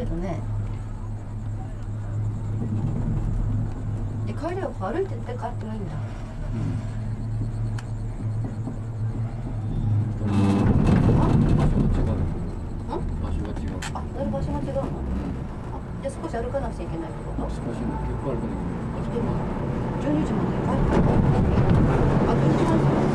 どね。で帰りは歩いてって帰ってもいいんだ。場所が違う。あ、だいぶ場所が違うの。じゃあ少し歩かなくちゃいけないってこと？少し結構歩かなきゃいけない。12時まで帰って。あ、12時まで。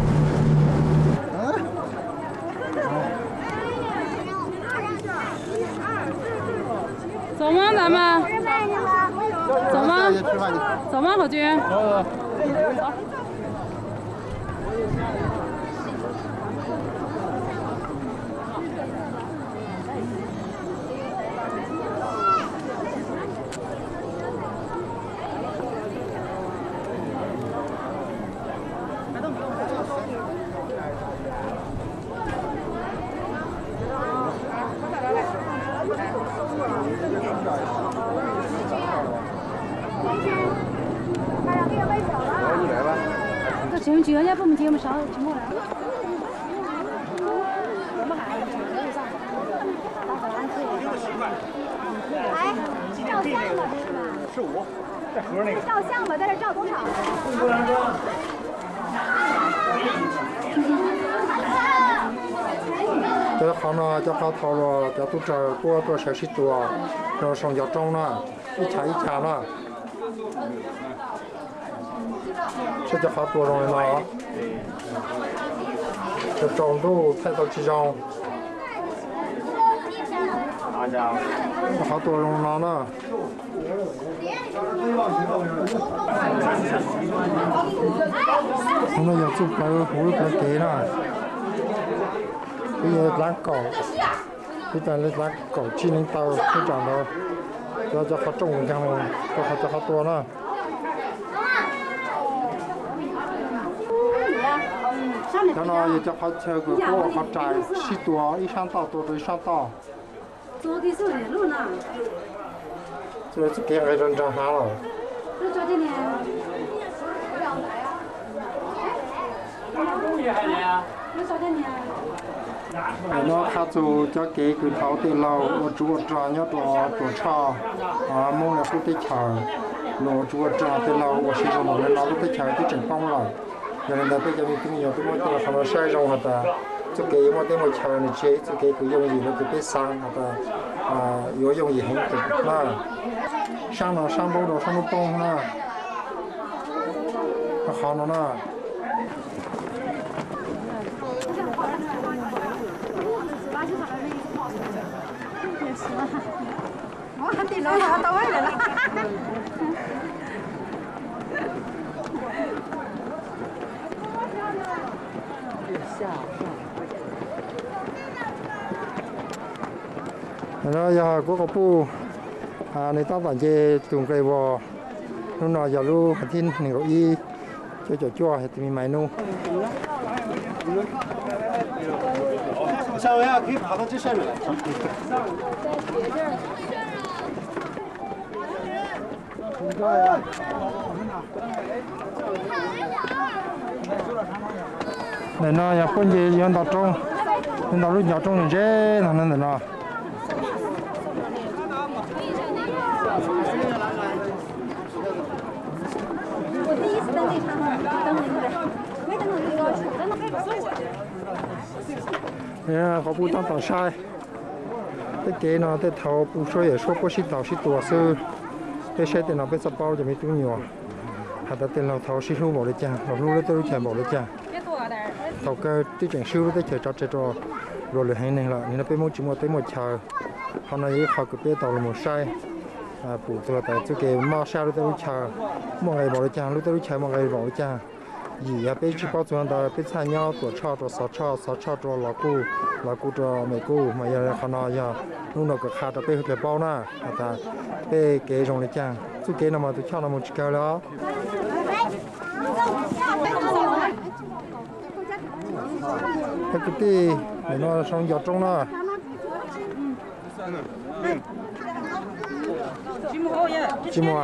走吗？咱们走吗？走吗，何军？走。这请几个人家不们接我们上周末来。我们还来照相吧，是吧 ？15，在盒那个。 照相吧，在这照多少？ 这好呢，这好套了，这都这多60多，这上家种了，一家了。这就好多人了，这种都拍到几张，好多人了呢。我们要做白胡白给了，这也难搞，这但是难搞，技能到这长的，这好重这样的，这好多了。他那也叫好车个过好窄，10多，一上道多一上道。 昨天是来路呢。 这给二人长啥了？ 这昨天呢？这昨天呢？ nó khá dù cho kế cứ tháo từ lâu ở chúa trà nhớ tổ trà mong là tôi chờ nó chúa trà từ lâu ở sử dụng nó tôi chờ tôi chỉnh phong rồi cho nên là tôi cho mình nhiều tôi muốn là không sai rồi hả ta cho kế mà tôi một chờ này chế cho kế cứ dùng gì nó cứ biết sang hả ta yếu dùng gì không được là sang nó sang bố đồ sang nó bông nè nó khó nó nè 我还得弄到位来了。 rồi giờ có bu người ta bảo về trồng cây bò lúc nào giờ lu hạt tin này có y cho chua thì mình mày nu 稍微可以爬到这上面来。 này nó giờ con gì giờ đào trông lúc nhỏ trông thì dễ là nên nó 我第一次登这场，登那个，没登那个楚的 nè có bút tao sai cái kế nó cái thầu bút số ở số có xịt tàu xịt tua sư cái xe thì nó biết sắp bao giờ mới túi nhiều hạt tiền là thầu xịt lưu bỏ được cha bỏ lưu tới chạy bỏ được cha thầu cơ tí chuyện siêu tới chạy cho rồi lừa hay này là nên nó phải mua chỉ mua tới một chờ hôm nay họ cứ biết tàu là một sai bút từ tại chỗ kế mà sao tới chờ một ngày bỏ được cha lúc tới chạy một ngày bỏ được cha gì à bây giờ bao giờ đó bây giờ nhau tuổi sáu cho là cô cho mấy cô mà giờ họ nói giờ lúc nào có khát bây giờ bao na ta bây cái trong này chăng chú cái nào mà tôi cho nó một cái đó cái gì nó xong giọt trong nó chim hoa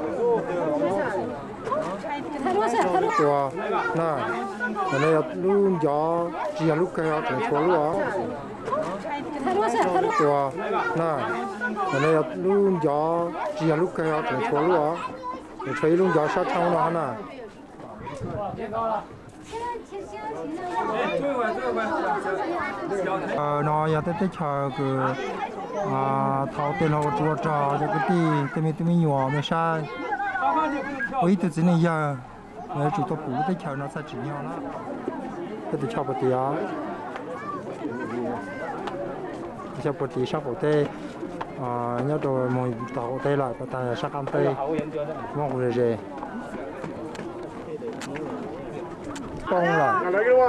nè này là lúc gió chỉ là lúc cây họ trồng số luôn tua nè cái này luôn gió chỉ là lúc cái họ cũng thua luôn á chơi luôn gió sát trong đó nè nó giờ tới chờ cái tháo tiền họ chua trò cho cái tí mình nhỏ mới sai ấy từ dưới này giờ nếu chủ tịch phủ tới chờ nó sẽ chỉ nhau đó cái từ chờ một tí á chờ một tí sau bộ tê nhớ rồi mồi tàu tê lại và tại sắc ăn tê mong rồi gì bông là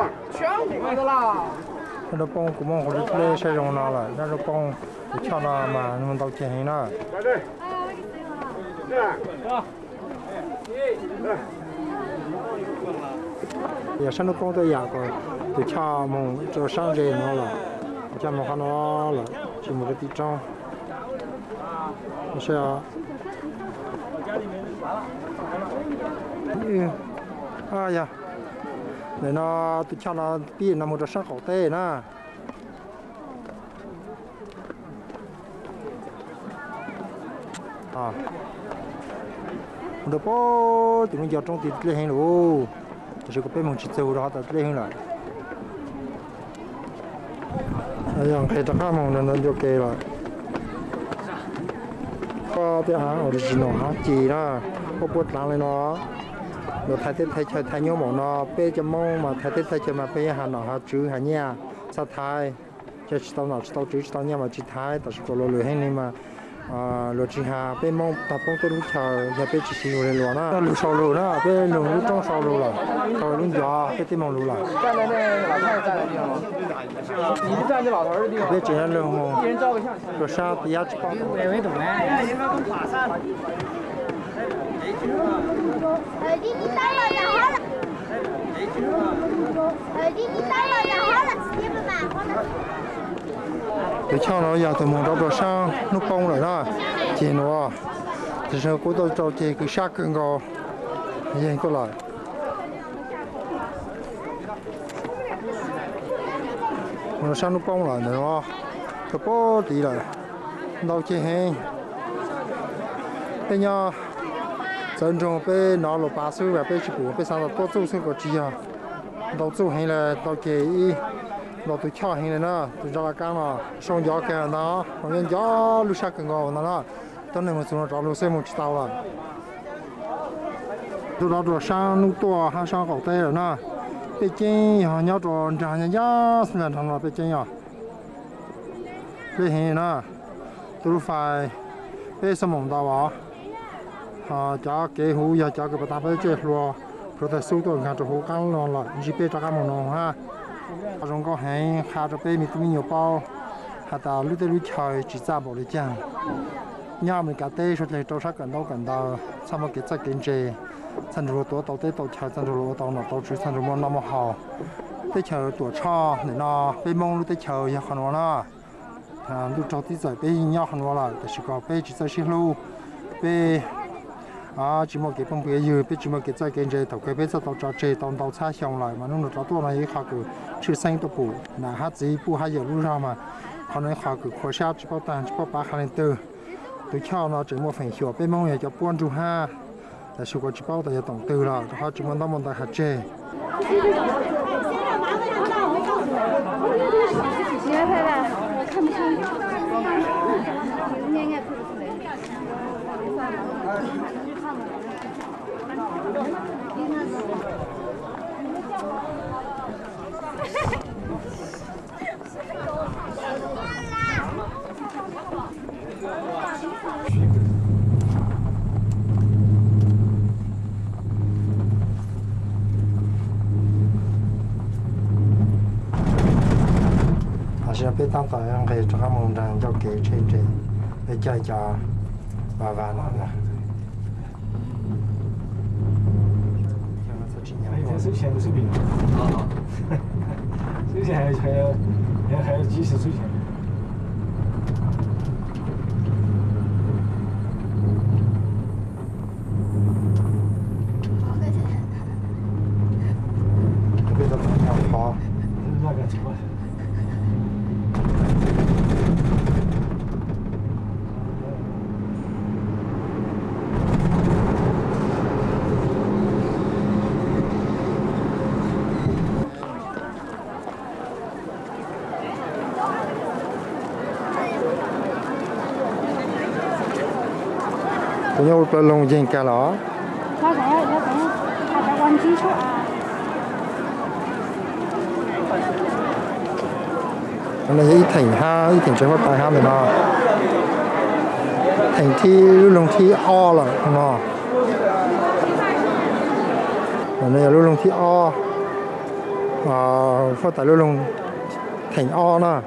nó bông của mong rồi lấy xe rồng nào lại nó bông để cho nó mà nó tàu chạy hay nó giờ sáng nó bông tôi già rồi để cho mong cho sáng rồi nó là cho mong nó là chỉ một cái tí trong xe dạ để nó tôi cho nó bị nó một sáng khẩu tê nè được bố tụi mình giờ trong tiền lấy hàng luôn chỉ có bên một chiếc dầu đó ta lấy hàng lại giờ khi ta khai mong nó cho kê rồi có cái hàng ở đây nó chỉ đó có bớt láng lên nó rồi thay nhau mỏ nó bây giờ mong mà thay cho mà bây giờ hàng nó hàng chữ hàng nhà sao thay cho tao nào tao chữ tao nhà mà chỉ thay tao sẽ có lối hay này mà lối chỉ hà bây mong tập phong tôi lúc chờ giờ bây chỉ xin lối luôn á lúc sau lối đó bây lúc trong sau lối là sau lúc gió bây tìm mong lối là bây chỉ là lối mong rồi sao thì ăn cháo đi đi tới rồi là hết đi đi tới rồi là hết là tiếp mà để cho nó giờ từ một đầu sang nó bông rồi đó chị nó thì sao cô tôi cho chị cứ sát cưng go vậy có lại nó sang nó bông lại nữa cái bó tí lại đâu chị hen bây giờ dân trong bên nó là 8 số và bên chỉ của bên sang là tốt số số có chi à đâu số hay là đâu chị nó tôi cho hình này nó tôi cho là cái mà xong gió cái nó còn những gió lúc sáng cái ngô nó tôi này một số nó lúc xem một chút tao là tôi đó rồi sang lúc tua hay sang cầu tây rồi nó bây giờ họ nhớ rồi chẳng nhớ xem là thằng nào bây giờ bây hình nó tôi phải bây giờ mong tao bảo cho cái hũ giờ cho cái bắt tay bây giờ rồi rồi tại số tôi ngã cho hũ căng nó là chỉ bây giờ cái món nó ha trong có hàng khá cho bé mình nhiều bao hạt ta lúc tới lúc chơi chỉ ra bộ để chăng nhà mình cả tê cho nên trâu sắc cần đâu sao mà cái chất kiến chế sản xuất tổ tàu tê tàu chơi sản xuất tàu nó tàu chơi sản xuất món nó mà hào tê chơi tổ cho để nó bé mong lúc tê chơi nhà khăn nó lúc trâu tí giải bé nhà khăn nó là chỉ có bé chỉ chơi xin lu bé chỉ một cái phong bì như biết chỉ một cái trái kiến chế thầu cái biết sao tàu trà chế tàu xa xong lại mà nó trà tua này họ cứ chưa xanh tàu bù là hát gì bù hay giờ lúc ra mà họ nói họ cứ khóa sát chỉ bao tàn chỉ bao ba khăn lên từ tôi cho nó chỉ một phần hiểu bên mong nhà cho buôn du ha là số có chỉ bao tại tổng từ là họ chỉ muốn tao hạt chế giờ biết tăng tải ăn thì cho các món rằng cho kỹ trên để chơi cho và nó là 收钱都是饼，收钱还要及时收钱。 别的朋友好， 那个错。 nhau là lồng dành cả đó. nó sẽ hai cái quan chí số à. Này ý thành ha, ý thành chơi phát tài ha mình nó. Thành thi lưu lồng thi o là nó. Này là lưu lồng thi o. Phát tài lưu lồng thành o nè.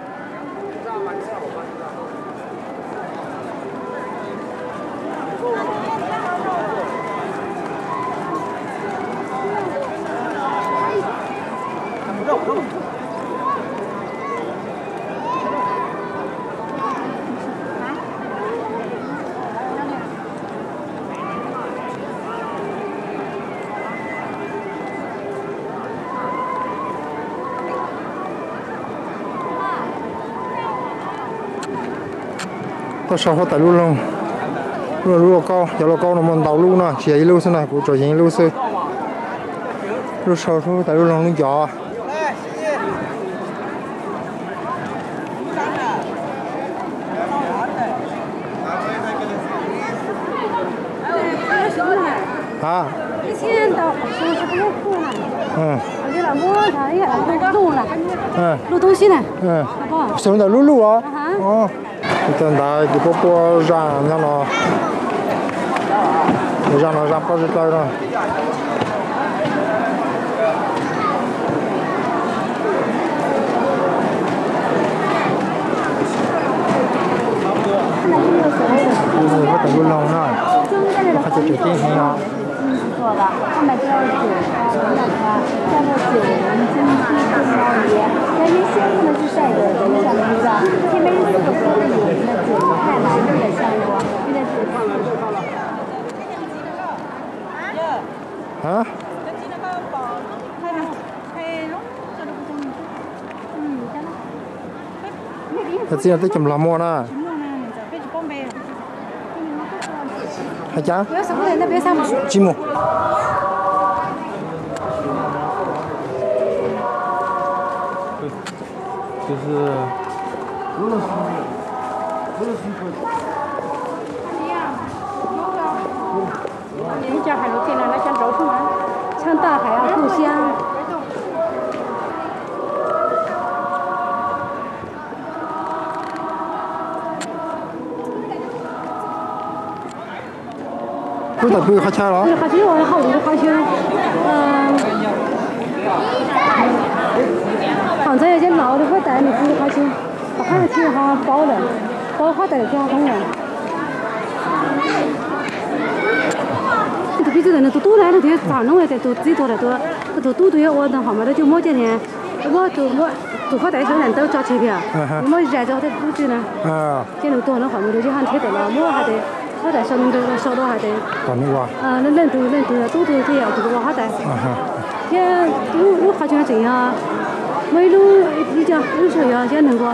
Tôi sau phát tài luôn luôn luôn cao, giờ là cao nó mình đầu luôn nè, chỉ lưu thế này, cũng cho những lưu sư, lúc sau phát tài luôn luôn gió. À. 以前到是不用哭了。我就来摸它，也来录了。录东西呢。好不好？ Sống tại lú lú á. Tên đại thì có ra nha nó. Ra nó ra bao nhiêu tay rồi. Bây giờ có tại lú lông rồi. Phải cho chủ tiên hay không? 做的，200多9，那它价格9人均7更高一。但是现在呢是晒的，等一下的知道。前面是4个锅的有的9太蓝色的香锅，现在是烫的。 啊？ Thật ra tới chùm làm mua nè. Hả cha? Chim một. Những cho hải lục kia là nó chân rấu không ạ? Chân ta hải hủ xiang. Cứ tập vui khai cha đó. Khai chứ rồi, hậu cũng khai chứ. Hẳn thấy trên nào thì phải tại mình cũng khai chứ. Và khai chứ họ bao rồi. Bao khai tại cho không rồi. Bây giờ này tôi来了，这反正我在都最多的都对我那好嘛的就没这呢，我发带小人都找车票，我热着在都去呢。这路多那好嘛的就喊车的了，我还得发带小人都少到还得。 còn nữa qua. 人多都这样，这个发带。这都好像这样，没路你讲有时候要这能够，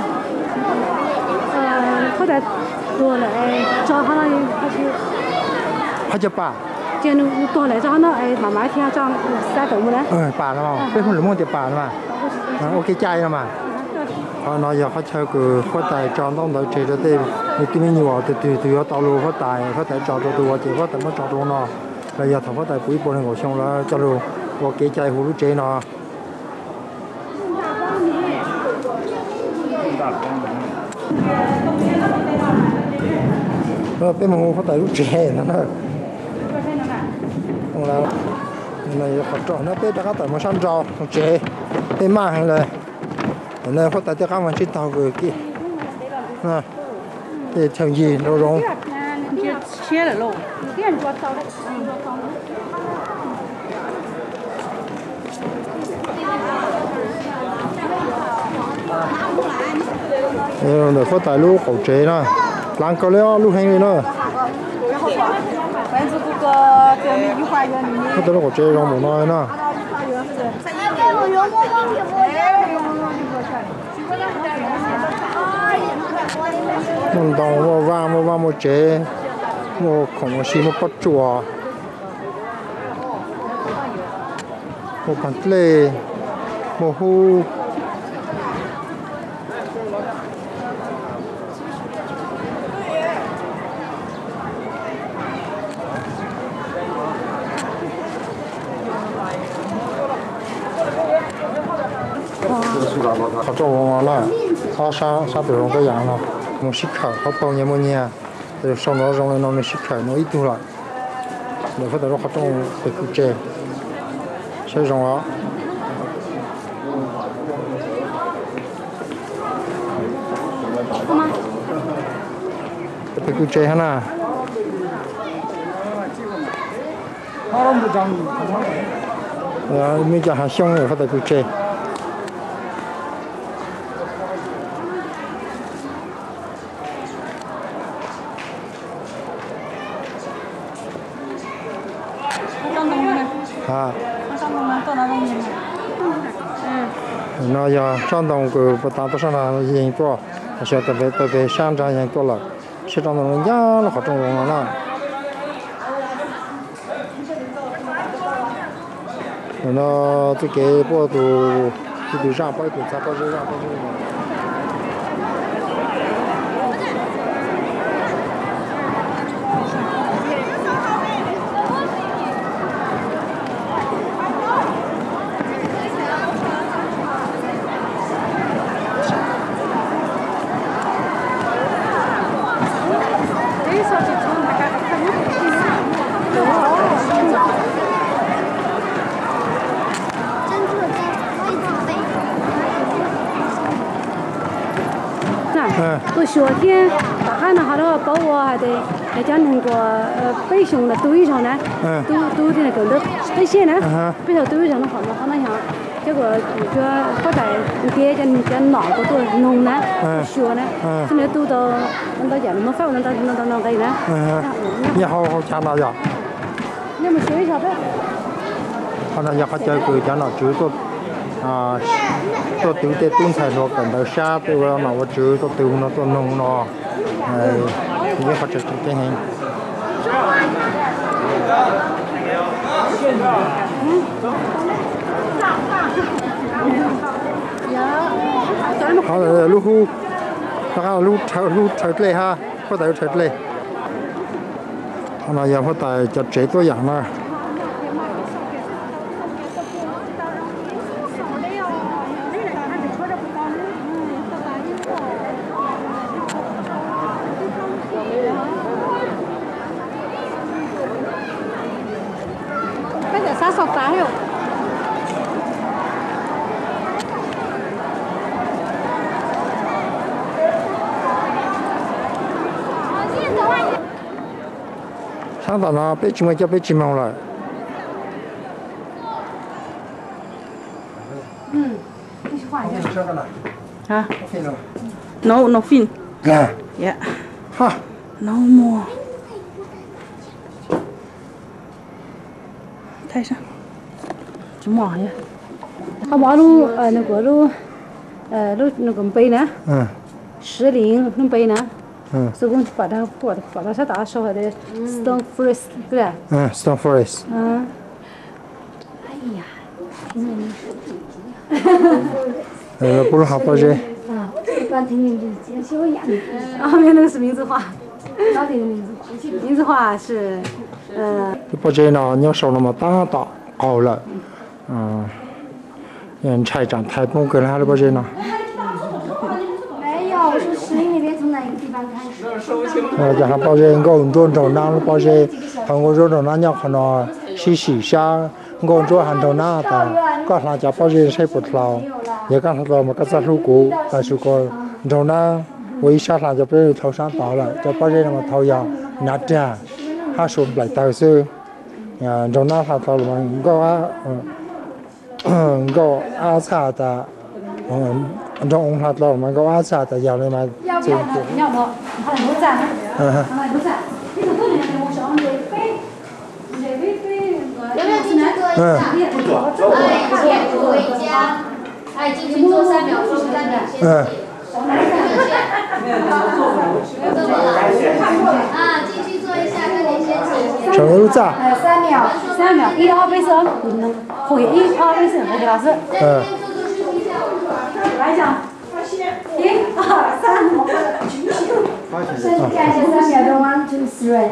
发带多了哎，找好了还是。 Hả cha bà? 这路多了找那哎慢慢听找3栋了。 Bà nó mà, phải không là mua tiền bà nó mà. Ok trai nó mà. Nó giờ họ chơi cái phát tài chọn đông đợi chơi cho tiền, cái này nhiều từ tàu lúa phát tài chọn cho tôi chỉ phát tài mới chọn cho nó. Bây giờ thằng phát tài quý bộ này ngồi xong là cho luôn, ok trai hú lú chơi nó. Bên mà phát tài lú chơi nó. Là này phát trò nó biết đã tại một sân trò chế bên mà hay là này phát tại cho các bạn trên tàu người kia nè để theo gì nó rong 切了肉，店做烧的。 để phát tại lú khẩu chế nè làm cái đó lú hành nữa phát tại lú khẩu chế rong một nói nè mình đào vào một chế một khổng xí một bắt chùa một bàn lê một hu 好做完了，他啥都用个样了，弄洗口，好包年么年，就上那种的弄洗口，弄一度了，那会都是好种被苦摘，谁种啊？被苦摘哈呐。没叫还香的，会得苦摘。啊。那要上东个不打不上来人多，晓得被山长人多了，西藏东家了好种人了。那这个包都上包都咋包就上包就。 到夏天，大海那哈头包我还得还将那个北熊的堆上呢，都的那个都北线呢，北头堆上的好那像，结果就后来爹将哪个都弄呢，学呢，现在都到家里面饭弄到那个呢。 你好讲那呀？ 你们学一下呗。 好那也好讲个讲那就说。ตัวติ้วเตตุ้นใส่นกกันแต่ชาตัวเราหนาว่าเจอตัวติ้วนะตัวนงเนาะนี่เขาจะกินเองเขาเลยลูกฮูแล้วก็ลูกเถิดเลยฮะพ่อตายเถิดเลยอะไรอย่างพ่อตายจะเจอตัวอย่างนะ少烦哟。上到那北京嘛，叫北京嘛了。你去换一下。 啊 ？No fin. Yeah. Ha. No more. 太上，怎么呀？他马路那个路那个背呢，10龄那背呢，所以把它是打说的 stone forest 对吧 ？stone forest。 哎呀，听不是好包这。 刚听名字，小眼。后面那个是名字画，老的名字，名字画是包这呢，你要烧那么大高了，拆长台风跟还是包这呢？ 没有，我说10里面从哪个地方开始？ 加上包这我们做着那包这，韩国做着那鸟看到洗下，我做韩做那的，ก็หลังจาก包这ใช้ปวดเรา也刚才เรามันก็จะรู้กูแต่สุก做那我一下上就被头上倒了，就包这那么头要拿着，他说来到是。做那他到了嘛，我阿查的，做红他到了嘛，我阿查的要的嘛，这个。 要不，他来不在，不在。你这多年来我上这飞， 有没有进去做一下？前途为家，进去做3秒钟，再表现。进去做一下，跟你先起。 全部在。 3秒，1、2倍声，可以1、2倍声，那个老师。来讲，1、2、3，感谢3秒钟，1、2、3。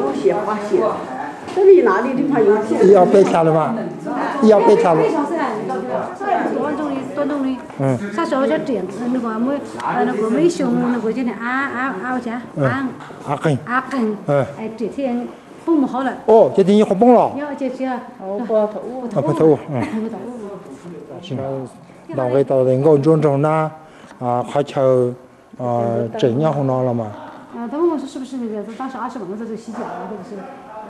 这里哪里的朋友？ 要背跳了吗？要背跳了。 端中的，啥时候叫这样子那个没那个没熊那个叫啊家阿根， 哎这天蹦不好了。 哦，这天好蹦了。 要这， 不头，现在老给到人工种种呢，快求怎样好拿了嘛？ 他问我说是不是那个当时20万在这洗脚啊，或者是。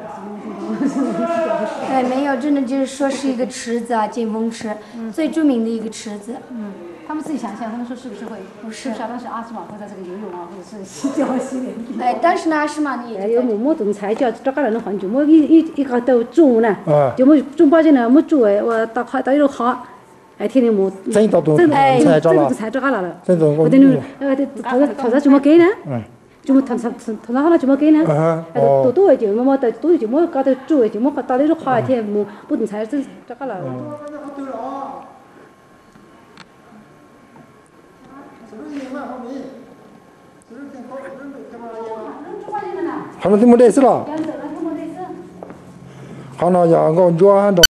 哎，没有，真的就是说是一个池子啊，金峰池，最著名的一个池子。 他们自己想象，他们说是不是会？ 不是， 当时20万会在这个游泳啊，或者是洗脚洗脸。 哎，但是呢，20万你有么种菜叫这个人的环境，我一个都种呢，就么种把这呢，么种哎，我到一路好，哎，天天么。 真到多菜着了。 菜这个了。 真到我。 头上怎么给呢？就么头上好了就么给呢？多就么多就么搞得煮就么到那种好一天么不种菜真这个了。 好了，这么累死了。好了，要我抓着。